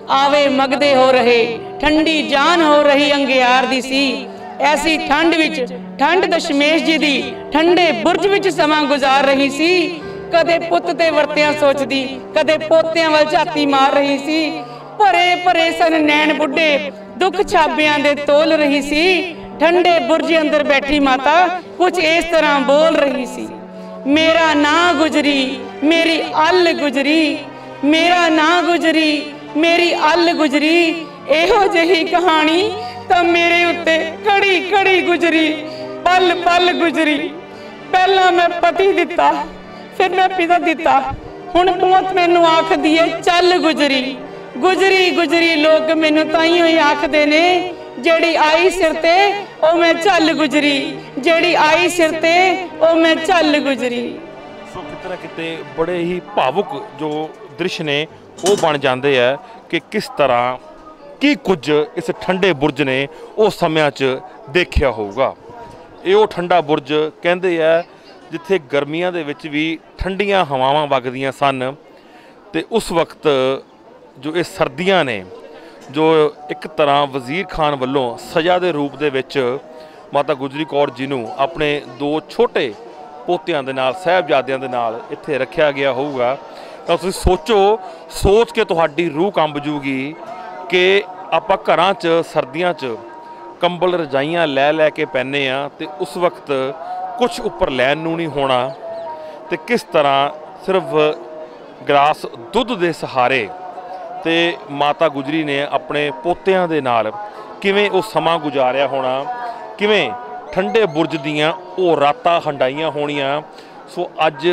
आवे मगदे हो रहे, ठंडी जान हो रही अंगियार दी सी। ऐसी ठंड विच ठंड दशमेश जी दी ठंडे बुरज विच समा गुजार रही सी। कदे पुत ते वरतियां सोचदी, कदे पोतियां वल झाती मार रही सी। भरे भरे सन नैन बुढ़े, दुख छाबियां दे तोल रही सी। ठंडे बुरज अंदर बैठी माता कुछ इस तरह बोल रही सी। मेरा ना गुजरी मेरी अल गुजरी, मेरा ना गुजरी मेरी अल गुजरी। एहो जही कहानी तां मेरे उत्ते कड़ी कड़ी गुजरी, पल पल गुजरी। पहला मैं पति दिता, फिर मैं पिता दिता, हुण मौत मैनू आखदी है चल गुजरी। गुजरी गुजरी लोग मैनू ताईं ही आखदे ने, जेड़ी आई सिर ते ओ मैं चल गुजरी, जेड़ी आई सिर ते ओ मैं चल गुजरी। सो किते ना किते बड़े ही भावुक जो दृश्य ने वो बन जाते हैं कि किस तरह की कुछ इस ठंडे बुरज ने उस समय च देखिया होगा। ये ठंडा बुरज कहते हैं जिथे गर्मियां दे विच भी ठंडियां हवावां वगदियां सन, ते उस वक्त जो ये सर्दियां ने जो एक तरह वजीर खान वालों सज़ा के रूप दे विच माता गुजरी कौर जी नूं अपने दो छोटे पोतियां दे नाल साहिबजादियां दे नाल इत्थे रखिया गया होगा। तो तुसीं सोचो, सोच के तुहाडी रूह कंब जूगी कि आपां घरां च सर्दियां च कंबल रजाइयां लै लै के पैने आ, ते उस वक्त कुछ उपर लैन नूं नहीं होना, ते किस तरह सिर्फ गिलास दुध दे सहारे ते माता गुजरी ने अपने पोतियां दे नाल किवें वो समा गुजारिया होना, किवें ठंडे बुरज दियां वो रातां हंडाइयां होणियां। सो अज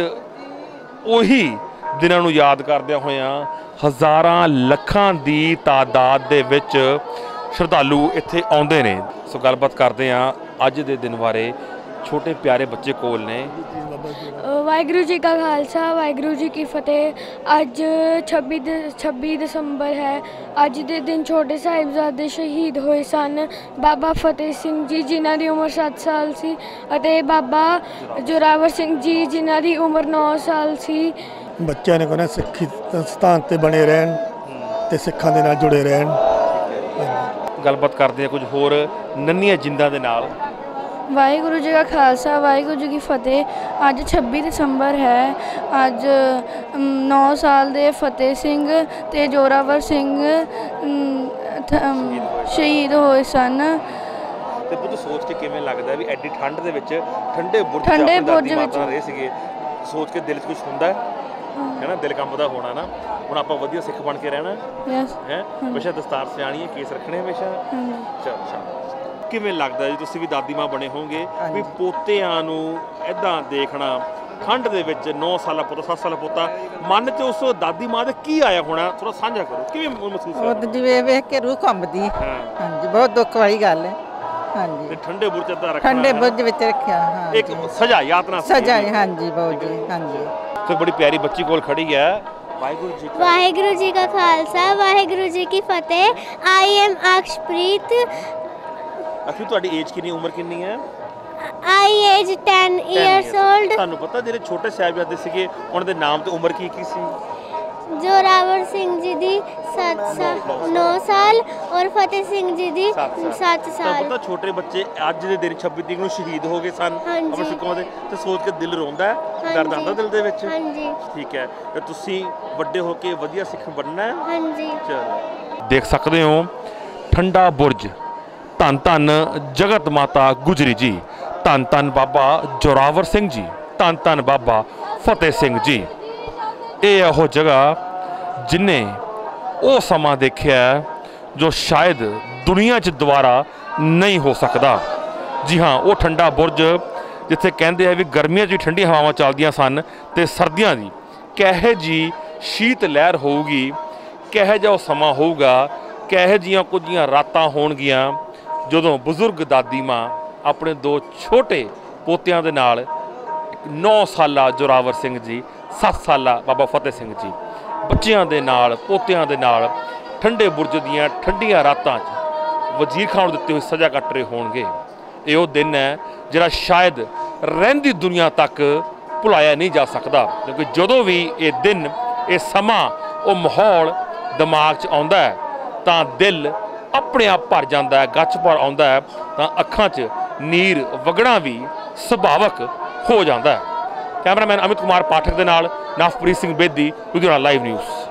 उही दिनां नूं याद करदियां होइयां हज़ारां लखां दी तादाद दे विच श्रद्धालु इत्थे आउंदे ने। सो गलबात करदे हां अज दे दिन बारे, छोटे प्यारे बच्चे कोल ने। वाहिगुरू जी का खालसा वाहिगुरू जी की फतेह। अज 26 दसंबर है। अज के दिन छोटे साहिबजादे शहीद होए सन। बाबा फतेह सिंह जी जिन्हां दी उम्र 7 साल सी, अते बाबा जोरावर सिंह जी जिन्हां दी उम्र 9 साल सी। बच्चों ने कहना सिक्खी स्थान ते बने रहन ते सिखां दे नाल जुड़े रहन। गलबात करते हैं कुछ होर नन्हियां जिंदां दे नाल। वाहिगुरू जी का खालसा वाहिगुरू जी की फतेह। अज 26 दसंबर है। अज 9 साल दे फतेह सिंह ते जोरावर सिंह शहीद होए सन। ते पुੱਤ सोच के किवें लगदा भी एडी ठंड दे विच ठंडे बुरज विच रहे सीगे, सोच के दिल च कुछ हुंदा है ना, दिल कंबदा होना ना। हुण आपां वधिया सिख बन के रहना है, हमेशा दस्तार सियाणी है, केस रखने हमेशा। चल किवें लगदा जी तुसीं भी दादी मां बने होंगे भी पोतियां नूं इदां देखना ठंड दे विच 9 साला पोता 7 साला पोता, मन च उस दादी मां दे की आया होना, थोड़ा साझा करो किवें महसूस होया? ਉਹ ਜਿਵੇਂ ਵੇਖ ਕੇ ਰੂਹ ਕੰਬਦੀ। ਹਾਂਜੀ ਬਹੁਤ ਦੁੱਖ ਵਾਲੀ ਗੱਲ ਹੈ। ਹਾਂਜੀ ਤੇ ਠੰਡੇ ਬੁਰਜ ਦਾ ਰੱਖਣਾ, ਠੰਡੇ ਬੁਰਜ ਵਿੱਚ ਰੱਖਿਆ। ਹਾਂ ਇੱਕ ਸਜ਼ਾ ਯਾਤਨਾ ਸਜ਼ਾ ਹੈ। ਹਾਂਜੀ ਬਹੁਤ ਜੀ। ਹਾਂਜੀ ਤੇ ਬੜੀ ਪਿਆਰੀ ਬੱਚੀ ਕੋਲ ਖੜੀ ਹੈ। वाहिगुरू जी का खालसा वाहिगुरू जी की फतेह। I am अक्षप्रीत। अखी ਤੁਹਾਡੀ ਏਜ ਕਿੰਨੀ, ਉਮਰ ਕਿੰਨੀ ਹੈ? I age 10 years old. ਤੁਹਾਨੂੰ ਪਤਾ ਜਿਹੜੇ ਛੋਟੇ ਸਾਹਿਬਜ਼ਾਦੇ ਸੀਗੇ ਉਹਨਾਂ ਦੇ ਨਾਮ ਤੇ ਉਮਰ ਕੀ ਕੀ ਸੀ? जोरावर सिंह जी दी 9 साल और फतेह सिंह जी दी 7 साल। पता छोटे बच्चे ਅੱਜ ਦੇ ਦਿਨ 26 ਤਰੀਕ ਨੂੰ ਸ਼ਹੀਦ ਹੋ ਗਏ ਸਨ ਆਪਣੇ ਸਿੱਖਾਂ ਦੇ, ਤੇ ਸੋਚ ਕੇ ਦਿਲ ਰੋਂਦਾ ਹੈ, ਦਰਦ ਆਉਂਦਾ ਦਿਲ ਦੇ ਵਿੱਚ। ਹਾਂਜੀ ਠੀਕ ਹੈ, ਤੇ ਤੁਸੀਂ ਵੱਡੇ ਹੋ ਕੇ ਵਧੀਆ ਸਿੱਖ ਬਣਨਾ ਹੈ। ਹਾਂਜੀ ਚਲੋ ਦੇਖ ਸਕਦੇ ਹੋ ਠੰਡਾ ਬੁਰਜ। ਧੰਨ ਧੰਨ ਜਗਤ ਮਾਤਾ ਗੁਜਰੀ ਜੀ, ਧੰਨ ਧੰਨ ਬਾਬਾ ਜੋਰਾਵਰ ਸਿੰਘ ਜੀ, ਧੰਨ ਧੰਨ ਬਾਬਾ ਫਤਿਹ ਸਿੰਘ ਜੀ। ਇਹ ਇਹੋ ਜਗ੍ਹਾ ਜਿਨੇ ਉਹ ਸਮਾਂ ਦੇਖਿਆ ਜੋ ਸ਼ਾਇਦ ਦੁਨੀਆ 'ਚ ਦੁਬਾਰਾ ਨਹੀਂ ਹੋ ਸਕਦਾ। ਜੀ ਹਾਂ, ਉਹ ਠੰਡਾ ਬੁਰਜ ਜਿੱਥੇ ਕਹਿੰਦੇ ਆ ਵੀ ਗਰਮੀਆਂ 'ਚ ਵੀ ਠੰਡੀਆਂ ਹਵਾਵਾਂ ਚੱਲਦੀਆਂ ਸਨ ਤੇ ਸਰਦੀਆਂ ਦੀ ਕਿਹੋ ਜਿਹੀ ਸ਼ੀਤ ਲਹਿਰ ਹੋਊਗੀ, ਕਿਹੋ ਜਿਹਾ ਉਹ ਸਮਾਂ ਹੋਊਗਾ, ਕਿਹੋ ਜਿਹੀਆਂ ਕੁਝੀਆਂ ਰਾਤਾਂ ਹੋਣਗੀਆਂ ਜਦੋਂ ਬਜ਼ੁਰਗ ਦਾਦੀ ਮਾਂ ਆਪਣੇ 2 ਛੋਟੇ ਪੋਤਿਆਂ ਦੇ ਨਾਲ 9 ਸਾਲਾ ਜੋਰਾਵਰ ਸਿੰਘ ਜੀ, 7 ਸਾਲਾ ਬਾਬਾ ਫਤਿਹ ਸਿੰਘ ਜੀ ਬੱਚਿਆਂ ਦੇ ਨਾਲ ਪੋਤਿਆਂ ਦੇ ਨਾਲ ਠੰਡੇ ਬੁਰਜ ਦੀਆਂ ਠੰਡੀਆਂ ਰਾਤਾਂ 'ਚ ਵਜ਼ੀਰ ਖਾਨ ਨੂੰ ਦਿੱਤੇ ਹੋਏ ਸਜ਼ਾ ਕੱਟ ਰਹੇ ਹੋਣਗੇ। ਇਹ ਉਹ ਦਿਨ ਹੈ ਜਿਹੜਾ ਸ਼ਾਇਦ ਰਹਿੰਦੀ ਦੁਨੀਆ ਤੱਕ ਭੁਲਾਇਆ ਨਹੀਂ ਜਾ ਸਕਦਾ, ਕਿਉਂਕਿ ਜਦੋਂ ਵੀ ਇਹ ਦਿਨ, ਇਹ ਸਮਾਂ, ਉਹ ਮਾਹੌਲ ਦਿਮਾਗ 'ਚ ਆਉਂਦਾ ਹੈ ਤਾਂ ਦਿਲ ਆਪਣੇ ਆਪ ਭਰ ਜਾਂਦਾ ਹੈ, ਗੱਚ ਭਰ ਆਉਂਦਾ ਹੈ ਤਾਂ ਅੱਖਾਂ 'ਚ ਨੀਰ ਵਗਣਾ ਵੀ ਸੁਭਾਵਕ ਹੋ ਜਾਂਦਾ ਹੈ। ਕੈਮਰਾਮੈਨ ਅਮਿਤ ਕੁਮਾਰ ਪਾਠਕ ਦੇ ਨਾਲ ਨਵਪ੍ਰੀਤ ਸਿੰਘ ਬੇਦੀ, ਲੁਧਿਆਣਾ ਲਾਈਵ ਨਿਊਜ਼।